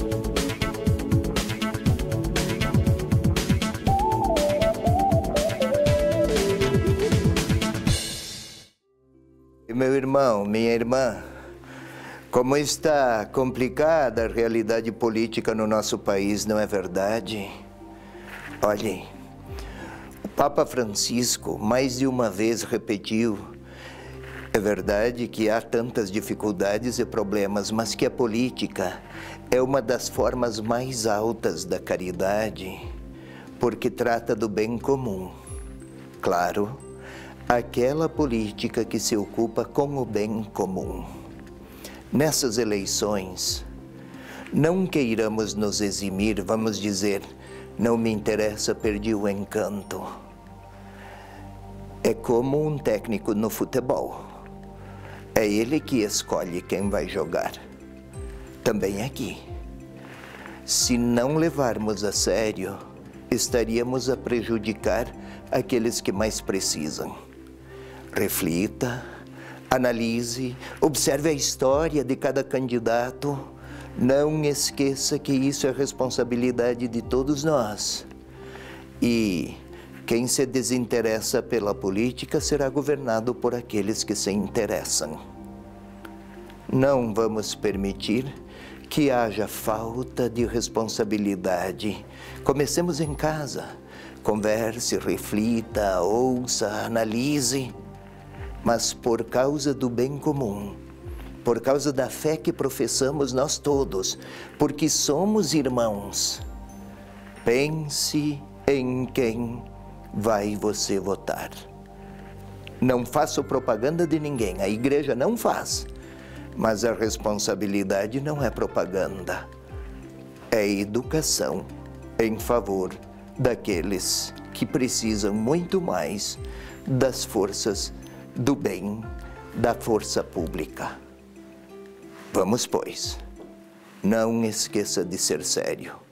Meu irmão, minha irmã, como está complicada a realidade política no nosso país, não é verdade? Olhem, o Papa Francisco mais de uma vez repetiu, é verdade que há tantas dificuldades e problemas, mas que a política é uma das formas mais altas da caridade, porque trata do bem comum. Claro, aquela política que se ocupa com o bem comum. Nessas eleições, não queiramos nos eximir, vamos dizer, não me interessa, perdi o encanto. É como um técnico no futebol. É ele que escolhe quem vai jogar. Também aqui. Se não levarmos a sério, estaríamos a prejudicar aqueles que mais precisam. Reflita, analise, observe a história de cada candidato. Não esqueça que isso é responsabilidade de todos nós. E quem se desinteressa pela política será governado por aqueles que se interessam. Não vamos permitir que haja falta de responsabilidade. Comecemos em casa. Converse, reflita, ouça, analise. Mas por causa do bem comum, por causa da fé que professamos nós todos, porque somos irmãos, pense em quem vai você votar. Não faço propaganda de ninguém, a igreja não faz, mas a responsabilidade não é propaganda, é educação em favor daqueles que precisam muito mais das forças do bem, da força pública. Vamos, pois, não esqueça de ser sério.